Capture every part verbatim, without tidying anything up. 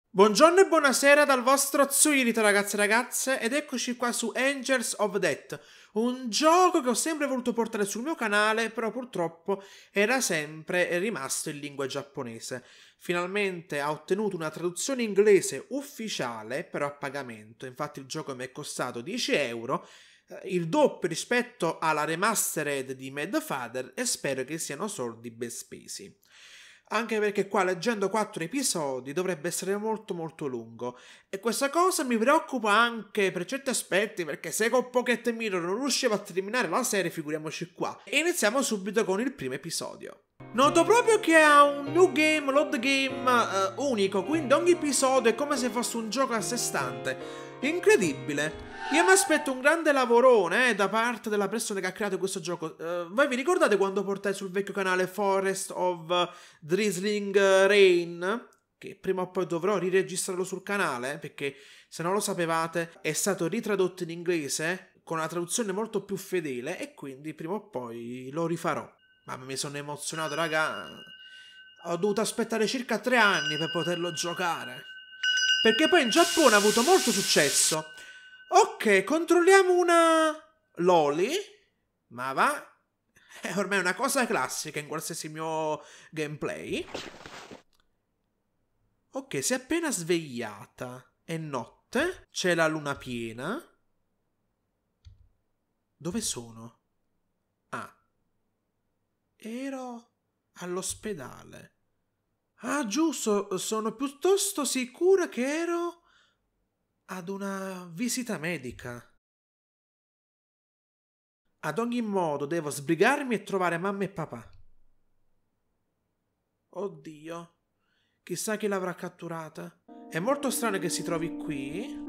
Buongiorno e buonasera dal vostro Zuirito, ragazzi e ragazze, ed eccoci qua su Angels of Death, un gioco che ho sempre voluto portare sul mio canale, però purtroppo era sempre rimasto in lingua giapponese. Finalmente ha ottenuto una traduzione inglese ufficiale, però a pagamento. Infatti il gioco mi è costato dieci euro, il doppio rispetto alla remastered di Mad Father, e spero che siano soldi ben spesi. Anche perché qua, leggendo quattro episodi, dovrebbe essere molto molto lungo. E questa cosa mi preoccupa anche per certi aspetti, perché se con Pocket Mirror non riuscivo a terminare la serie, figuriamoci qua. E iniziamo subito con il primo episodio. Noto proprio che ha un new game, load game uh, unico, quindi ogni episodio è come se fosse un gioco a sé stante. Incredibile. Io mi aspetto un grande lavorone eh, da parte della persona che ha creato questo gioco. Uh, voi vi ricordate quando portai sul vecchio canale Forest of Drizzling Rain? Che prima o poi dovrò riregistrarlo sul canale, perché se non lo sapevate è stato ritradotto in inglese con una traduzione molto più fedele, e quindi prima o poi lo rifarò. Mamma, mi sono emozionato, raga. Ho dovuto aspettare circa tre anni per poterlo giocare, perché poi in Giappone ha avuto molto successo. Ok, controlliamo una Loli. Ma va, è ormai una cosa classica in qualsiasi mio gameplay. Ok, si è appena svegliata. È notte. C'è la luna piena. Dove sono? Ah, ero all'ospedale. Ah, giusto, sono piuttosto sicura che ero ad una visita medica. Ad ogni modo devo sbrigarmi e trovare mamma e papà. Oddio, chissà chi l'avrà catturata. È molto strano che si trovi qui.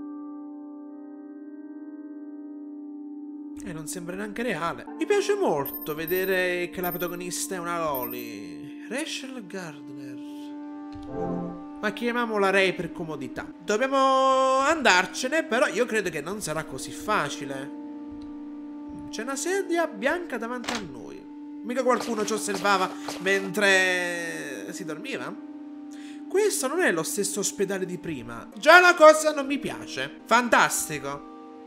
E non sembra neanche reale. Mi piace molto vedere che la protagonista è una Loli. Rachel Gardner. Ma chiamiamola Ray per comodità. Dobbiamo andarcene, però io credo che non sarà così facile. C'è una sedia bianca davanti a noi. Mica qualcuno ci osservava mentre si dormiva? Questo non è lo stesso ospedale di prima. Già la cosa non mi piace. Fantastico.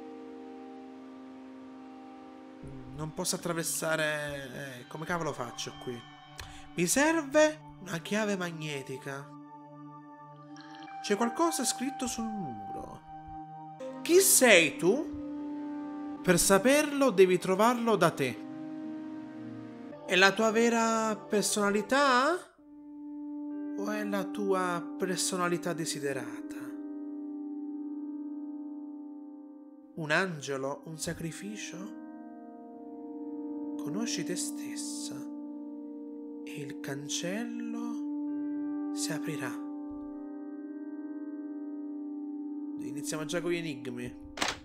Non posso attraversare... Eh, come cavolo faccio qui? Mi serve una chiave magnetica. C'è qualcosa scritto sul muro. Chi sei tu? Per saperlo devi trovarlo da te. È la tua vera personalità? O è la tua personalità desiderata? Un angelo? Un sacrificio? Conosci te stessa e il cancello si aprirà. Iniziamo già con gli enigmi.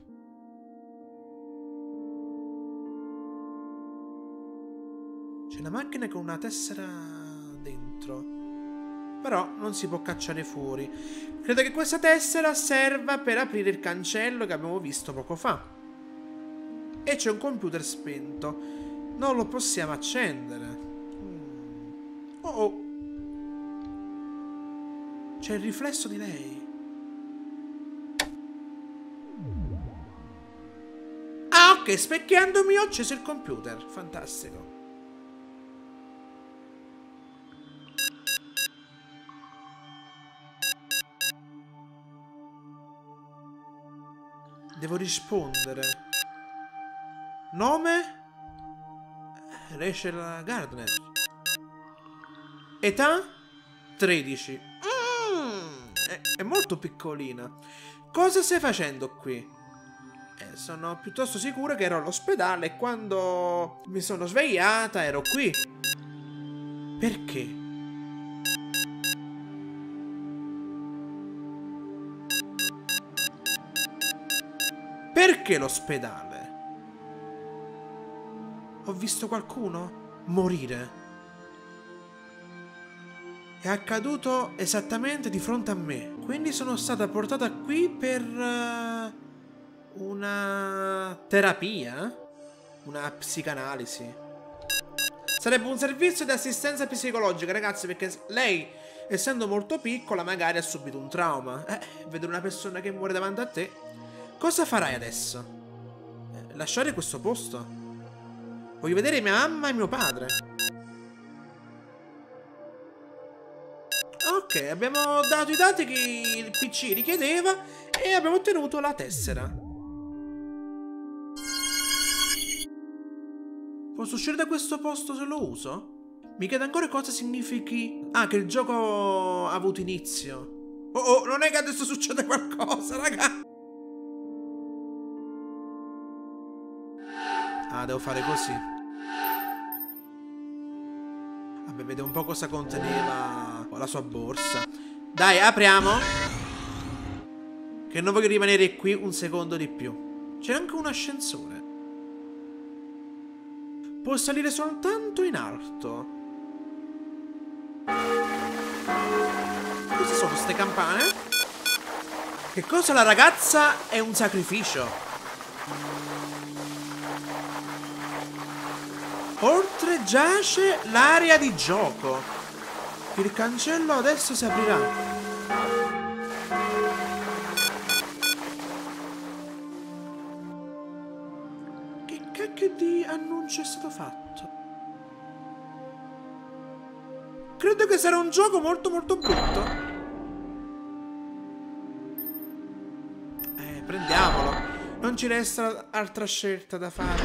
C'è una macchina con una tessera dentro, però non si può cacciare fuori. Credo che questa tessera serva per aprire il cancello che abbiamo visto poco fa. E c'è un computer spento. Non lo possiamo accendere. Mm. Oh oh. C'è il riflesso di lei. Ah, ok, specchiandomi ho acceso il computer. Fantastico. Devo rispondere. Nome? Rachel Gardner. Età? tredici. Mm, è, è molto piccolina. Cosa stai facendo qui? Eh, sono piuttosto sicura che ero all'ospedale e quando mi sono svegliata ero qui. Perché? Perché l'ospedale? Ho visto qualcuno morire. È accaduto esattamente di fronte a me. Quindi sono stata portata qui per uh, una terapia? Una psicanalisi. Sarebbe un servizio di assistenza psicologica, ragazzi, perché lei essendo molto piccola magari ha subito un trauma. Eh, vedere una persona che muore davanti a te. Cosa farai adesso? Eh, lasciare questo posto? Voglio vedere mia mamma e mio padre. Ok, abbiamo dato i dati che il P C richiedeva e abbiamo ottenuto la tessera. Posso uscire da questo posto se lo uso? Mi chiede ancora cosa significhi... Ah, che il gioco ha avuto inizio. Oh, oh, non è che adesso succede qualcosa, raga. Ah, devo fare così. Vabbè, vediamo un po' cosa conteneva la sua borsa. Dai, apriamo. Che non voglio rimanere qui un secondo di più. C'è anche un ascensore. Può salire soltanto in alto. Cosa sono queste campane? Che cosa la ragazza è un sacrificio? Oltre giace l'area di gioco. Il cancello adesso si aprirà. Che cacchio di annuncio è stato fatto? Credo che sarà un gioco molto molto brutto. Eh, prendiamolo. Non ci resta altra scelta da fare.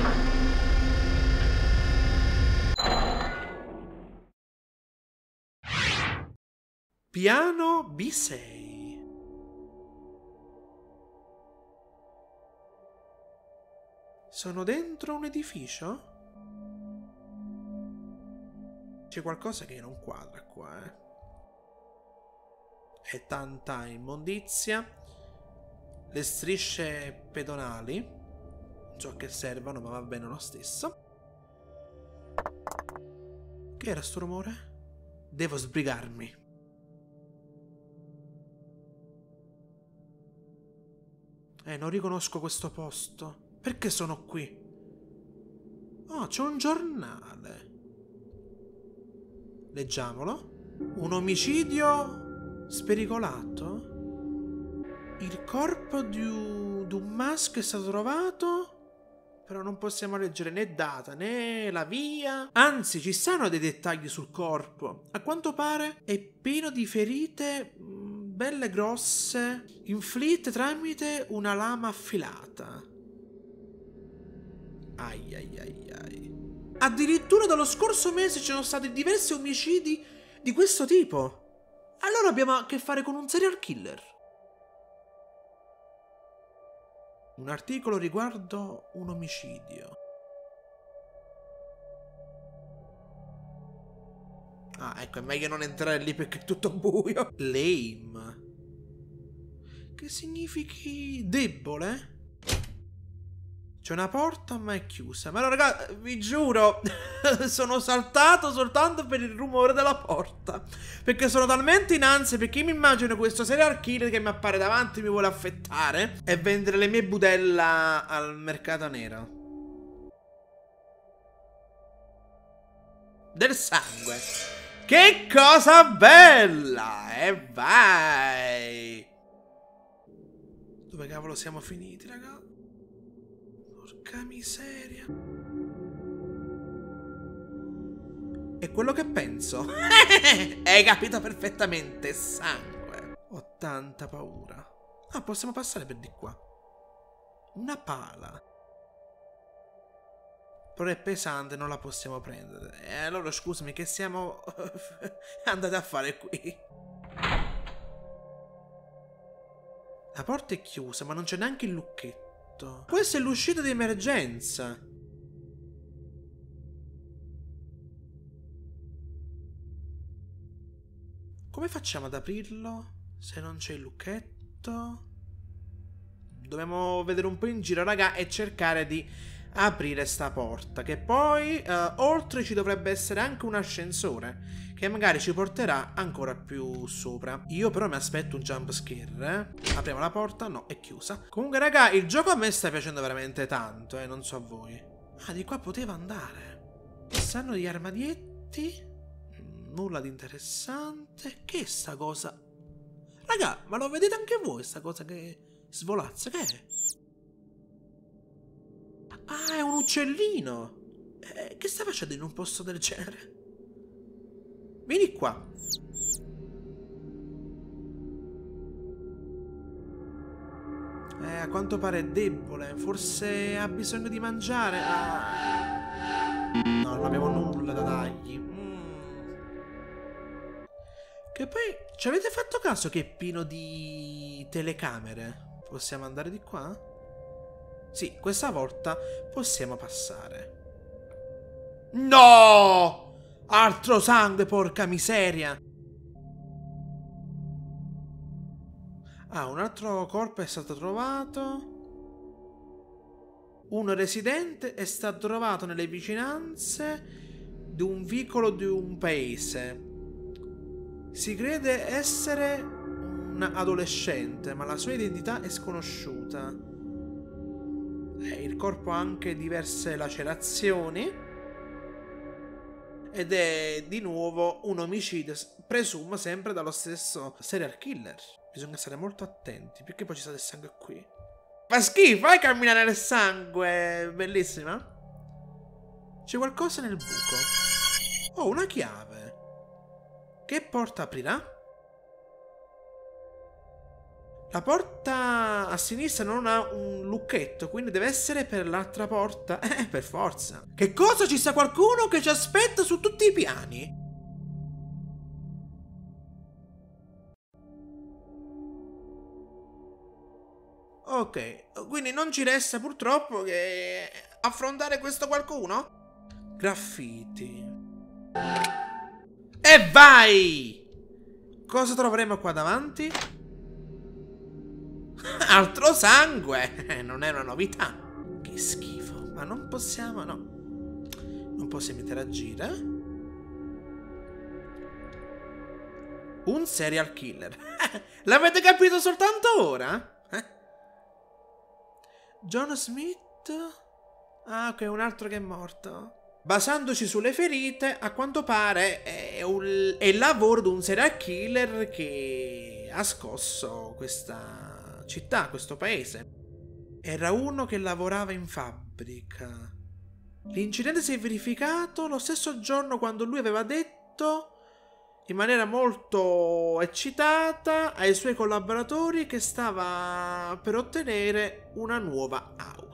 Piano B sei. Sono dentro un edificio? C'è qualcosa che non quadra qua, eh. È tanta immondizia. Le strisce pedonali. Non so a che servono, ma va bene lo stesso. Che era sto rumore? Devo sbrigarmi. Eh, non riconosco questo posto. Perché sono qui? Oh, c'è un giornale. Leggiamolo. Un omicidio spericolato? Il corpo di un, di un maschio è stato trovato, però non possiamo leggere né data né la via. Anzi, ci stanno dei dettagli sul corpo. A quanto pare è pieno di ferite mh, belle grosse, inflitte tramite una lama affilata. Ai ai ai ai. Addirittura dallo scorso mese ci sono stati diversi omicidi di questo tipo. Allora abbiamo a che fare con un serial killer. Un articolo riguardo un omicidio. Ah, ecco, è meglio non entrare lì perché è tutto buio. Lame. Che significhi debole? C'è una porta ma è chiusa. Ma allora, raga, vi giuro, sono saltato soltanto per il rumore della porta. Perché sono talmente in ansia, perché io mi immagino questo serial killer che mi appare davanti, mi vuole affettare e vendere le mie budella al mercato nero. Del sangue. Che cosa bella! E vai! Dove cavolo siamo finiti, raga? Porca miseria. È quello che penso. Hai capito perfettamente. Sangue. Ho tanta paura. Ah, possiamo passare per di qua. Una pala. Però è pesante, non la possiamo prendere. E allora scusami, che siamo andati a fare qui? La porta è chiusa, ma non c'è neanche il lucchetto. Questa è l'uscita di emergenza. Come facciamo ad aprirlo se non c'è il lucchetto? Dobbiamo vedere un po' in giro, raga, e cercare di aprire sta porta. Che poi uh, oltre ci dovrebbe essere anche un ascensore che magari ci porterà ancora più sopra. Io però mi aspetto un jump scare, eh? Apriamo la porta, no, è chiusa. Comunque raga, il gioco a me sta piacendo veramente tanto, eh, non so a voi. Ah, di qua poteva andare. Ci stanno degli armadietti. Nulla di interessante. Che è sta cosa? Raga, ma lo vedete anche voi sta cosa che svolazza? Che è? Ah, è un uccellino. Eh, che sta facendo in un posto del genere? Vieni qua. Eh, a quanto pare è debole. Forse ha bisogno di mangiare. Ah. No, non abbiamo nulla da dargli. Mm. Che poi, ci avete fatto caso che è pieno di telecamere? Possiamo andare di qua? Sì, questa volta possiamo passare. No! Altro sangue, porca miseria! Ah, un altro corpo è stato trovato. Un residente è stato trovato nelle vicinanze di un vicolo di un paese. Si crede essere un adolescente, ma la sua identità è sconosciuta. Eh, il corpo ha anche diverse lacerazioni. Ed è di nuovo un omicidio, presumo sempre dallo stesso serial killer. Bisogna stare molto attenti, perché poi ci sta del sangue qui. Fa schifo, fai camminare nel sangue, bellissima. C'è qualcosa nel buco. Oh, una chiave. Che porta aprirà? La porta a sinistra non ha un lucchetto, quindi deve essere per l'altra porta. Eh, per forza. Che cosa? Ci sta qualcuno che ci aspetta su tutti i piani? Ok, quindi non ci resta purtroppo che affrontare questo qualcuno? Graffiti. E vai! Cosa troveremo qua davanti? Altro sangue! Non è una novità. Che schifo. Ma non possiamo, no. Non possiamo interagire. Un serial killer. L'avete capito soltanto ora? John Smith? Ah, ok, un altro che è morto. Basandoci sulle ferite, a quanto pare è, un, è il lavoro di un serial killer che ha scosso questa città, questo paese. Era uno che lavorava in fabbrica. L'incidente si è verificato lo stesso giorno quando lui aveva detto, in maniera molto eccitata, ai suoi collaboratori che stava per ottenere una nuova auto.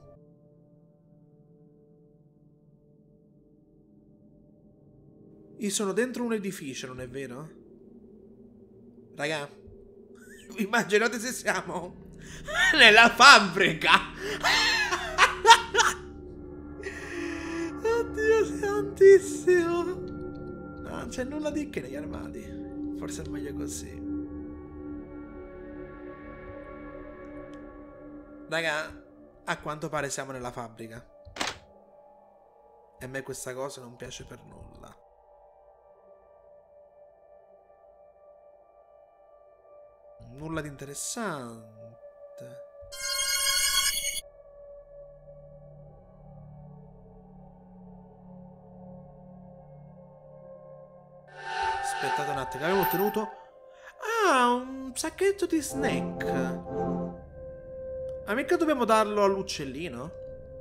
Io sono dentro un edificio, non è vero? Raga, immaginate se siamo nella fabbrica. Oddio santissimo. Non c'è nulla di che negli armadi. Forse è meglio così. Raga, a quanto pare siamo nella fabbrica. E a me questa cosa non piace per nulla. Nulla di interessante. Aspettate un attimo, che avevo ottenuto? Ah, un sacchetto di snack. Ah, mica dobbiamo darlo all'uccellino?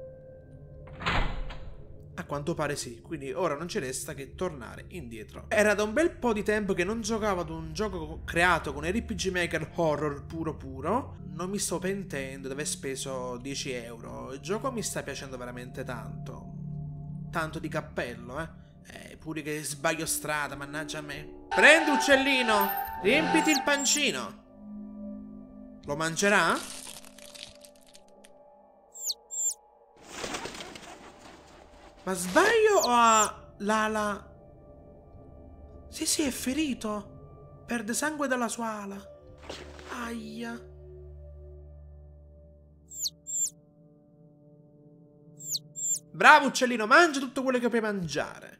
A quanto pare sì, quindi ora non ci resta che tornare indietro. Era da un bel po' di tempo che non giocavo ad un gioco creato con R P G Maker horror puro puro. Non mi sto pentendo di aver speso dieci euro. Il gioco mi sta piacendo veramente tanto. Tanto di cappello, eh. Eh, pure che sbaglio strada, mannaggia a me. Prendi uccellino, riempiti il pancino. Lo mangerà? Ma sbaglio o ha l'ala? Sì, sì, è ferito. Perde sangue dalla sua ala. Aia. Bravo uccellino, mangia tutto quello che puoi mangiare.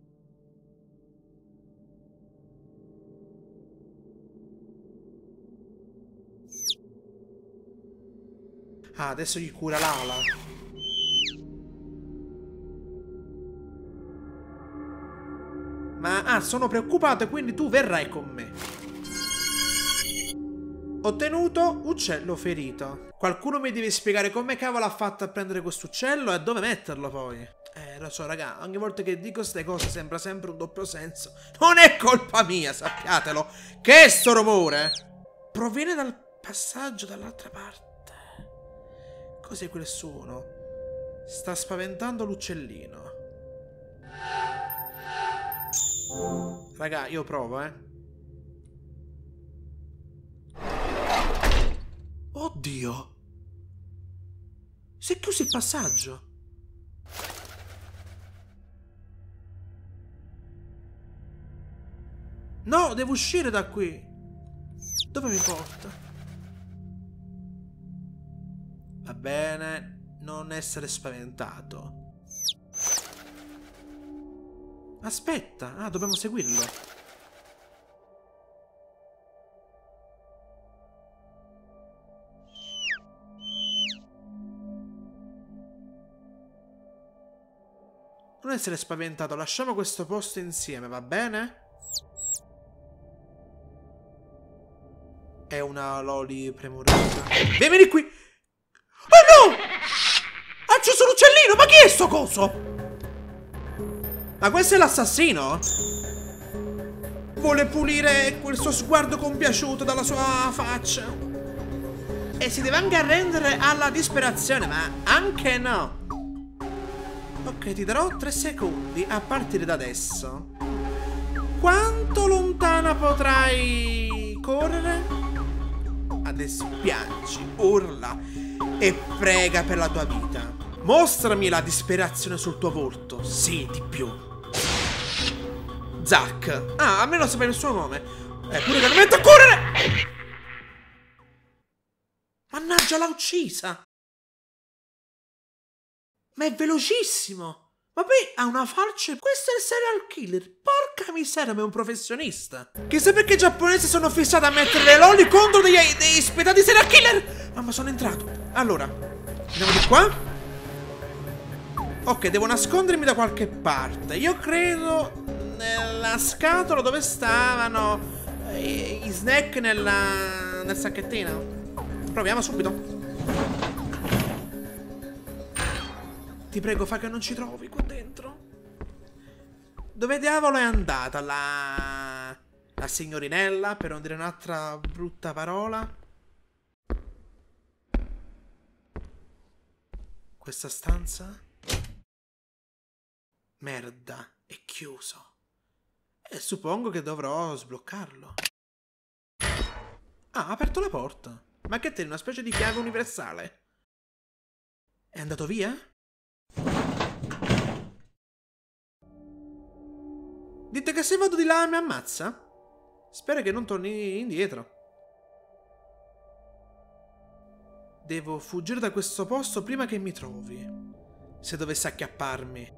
Ah, adesso gli cura l'ala. Ma Ah, sono preoccupato e quindi tu verrai con me. Ottenuto uccello ferito. Qualcuno mi deve spiegare come cavolo ha fatto a prendere questo uccello e dove metterlo poi. Eh, lo so, raga, ogni volta che dico queste cose sembra sempre un doppio senso. Non è colpa mia, sappiatelo. Che è sto rumore? Proviene dal passaggio dall'altra parte. Cos'è quel suono? Sta spaventando l'uccellino. Raga, io provo, eh. Oddio! Si è chiuso il passaggio. No, devo uscire da qui. Dove mi porta? Va bene, non essere spaventato. Aspetta, ah, dobbiamo seguirlo. Non essere spaventato, lasciamo questo posto insieme, va bene? È una loli premurosa. Vieni qui! Oh no! Ha acceso l'uccellino! Ma chi è sto coso? Ma questo è l'assassino? Vuole pulire quel suo sguardo compiaciuto dalla sua faccia. E si deve anche arrendere alla disperazione, ma anche no. Ok, ti darò tre secondi a partire da adesso. Quanto lontana potrai correre? Adesso piangi, urla e prega per la tua vita. Mostrami la disperazione sul tuo volto. Sì, di più. Zack. Ah, almeno sapere il suo nome. Eppure che non mette a correre! Mannaggia, l'ha uccisa! Ma è velocissimo! Ma poi ha una falce. Questo è il serial killer. Porca miseria, ma è un professionista. Chissà perché i giapponesi sono fissati a mettere le loli contro degli, dei spietati serial killer. Mamma, sono entrato. Allora, andiamo di qua. Ok, devo nascondermi da qualche parte. Io credo nella scatola dove stavano i, i snack nella, nel sacchettino. Proviamo subito. Ti prego, fa che non ci trovi qua dentro. Dove diavolo è andata la... la signorinella, per non dire un'altra brutta parola? Questa stanza? Merda, è chiuso. E suppongo che dovrò sbloccarlo. Ah, ha aperto la porta. Ma che te, una specie di chiave universale? È andato via? Dite che se vado di là mi ammazza? Spero che non torni indietro. Devo fuggire da questo posto prima che mi trovi. Se dovesse acchiapparmi.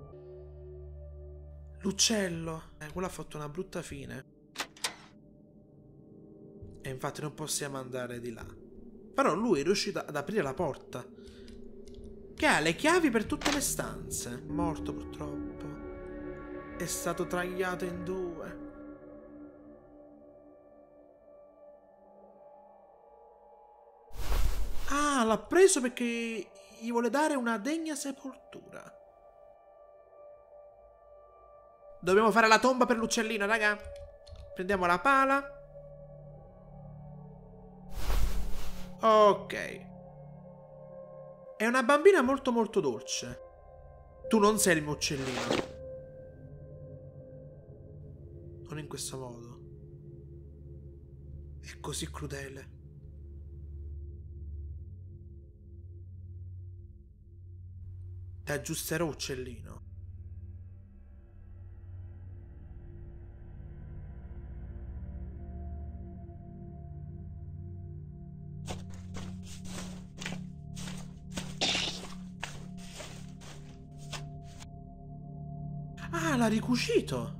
L'uccello. Eh, quello ha fatto una brutta fine. E infatti non possiamo andare di là. Però lui è riuscito ad aprire la porta. Che ha le chiavi per tutte le stanze. Morto purtroppo. È stato tagliato in due. Ah, l'ha preso perché gli vuole dare una degna sepoltura. Dobbiamo fare la tomba per l'uccellino, raga. Prendiamo la pala. Ok. È una bambina molto molto dolce. Tu non sei il mio uccellino. Non in questo modo. È così crudele. Ti aggiusterò, uccellino. Ah, l'ha ricucito.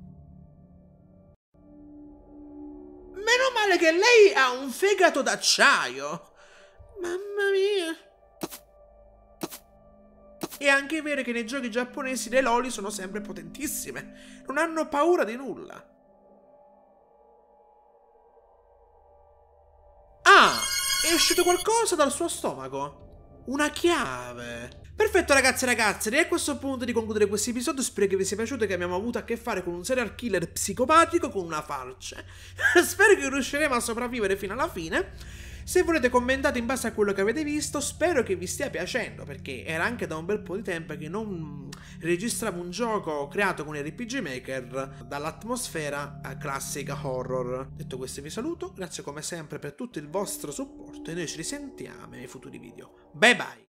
Meno male che lei ha un fegato d'acciaio. Mamma mia. È anche vero che nei giochi giapponesi le loli sono sempre potentissime, non hanno paura di nulla. Ah, è uscito qualcosa dal suo stomaco. Una chiave. Perfetto ragazzi e ragazze, direi a questo punto di concludere questo episodio. Spero che vi sia piaciuto e che abbiamo avuto a che fare con un serial killer psicopatico con una falce. Spero che riusciremo a sopravvivere fino alla fine. Se volete commentate in base a quello che avete visto. Spero che vi stia piacendo, perché era anche da un bel po' di tempo che non registravo un gioco creato con R P G Maker dall'atmosfera a classica horror. Detto questo vi saluto, grazie come sempre per tutto il vostro supporto e noi ci risentiamo nei futuri video. Bye bye!